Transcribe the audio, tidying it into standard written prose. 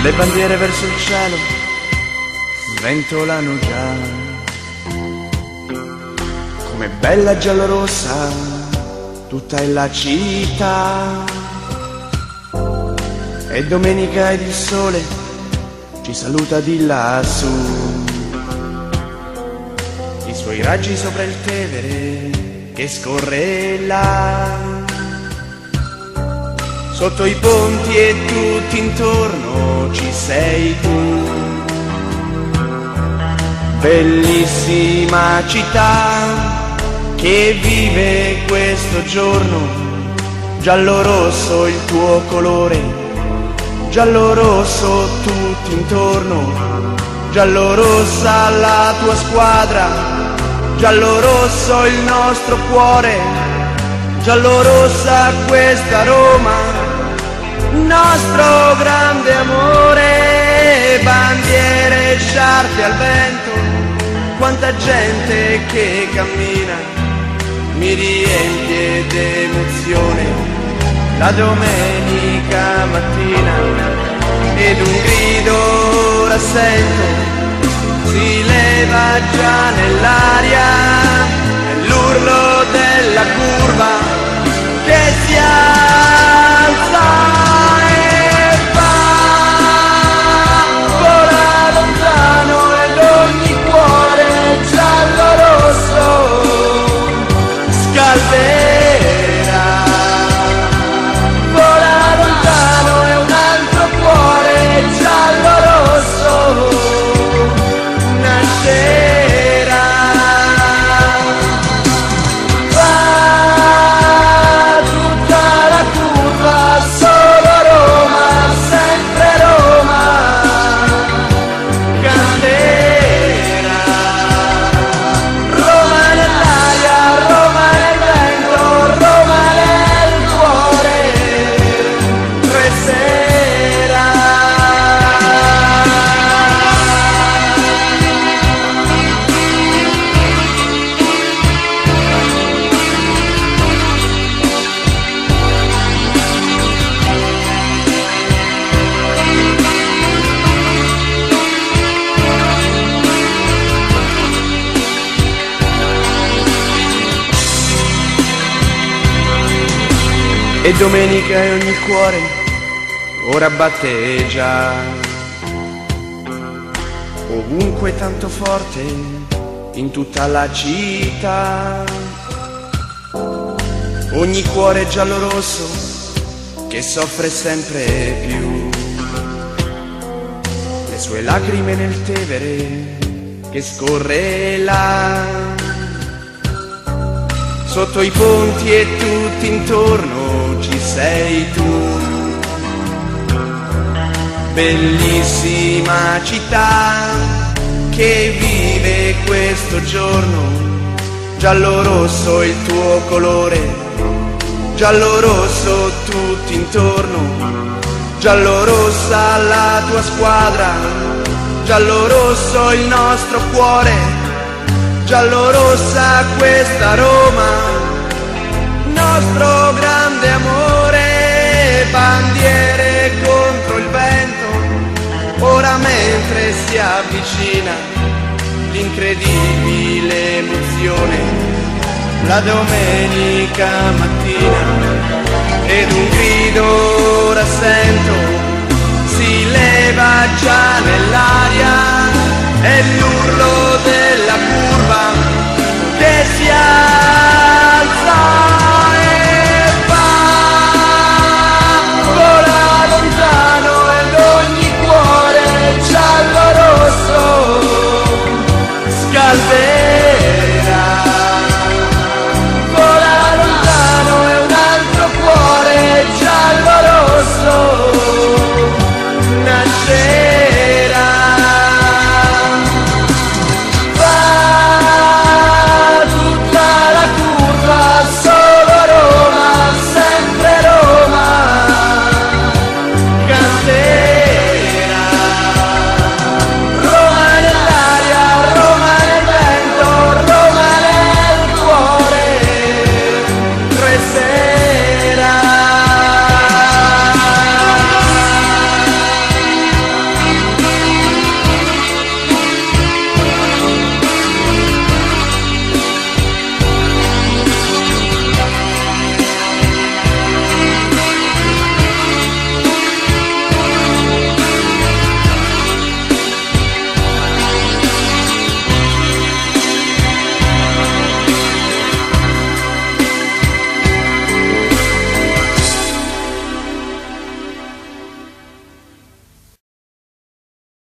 Le bandiere verso il cielo sventolano già, come bella giallorossa tutta è la città. E domenica ed il sole ci saluta di lassù, i suoi raggi sopra il Tevere che scorre là. Sotto i ponti e tutti intorno ci sei tu, bellissima città che vive questo giorno, giallo-rosso il tuo colore, giallo-rosso tutti intorno, giallo-rossa la tua squadra, giallo-rosso il nostro cuore, giallo-rossa questa Roma, nostro grande amore. Bandiere, sciarpe al vento, quanta gente che cammina, mi riempie d'emozione la domenica mattina. Ed un grido ora sento, si leva già nell'aria, è l'urlo della curva che si alza e va, vola lontano ed ogni cuore giallo-rosso scalderà. Vola lontano e un altro cuore giallo-rosso nascerà. Va tutta la curva, solo Roma, sempre Roma canterà. Roma nell'aria, Roma nel vento, Roma nel cuore resterà. E domenica e ogni cuore ora batte già, ovunque tanto forte in tutta la città. Ogni cuore giallo-rosso che soffre sempre più, le sue lacrime nel Tevere che scorre là. Sotto i ponti e tutti intorno ci sei tu, bellissima città che vive questo giorno, giallo-rosso il tuo colore, giallo-rosso tutti intorno, giallo-rossa la tua squadra, giallo-rosso il nostro cuore, giallo-rossa questa Roma, nostro grande amore. Bandiere contro il vento, ora mentre si avvicina l'incredibile emozione, la domenica mattina. Ed un grido ora sento, si leva già nell'aria, è lui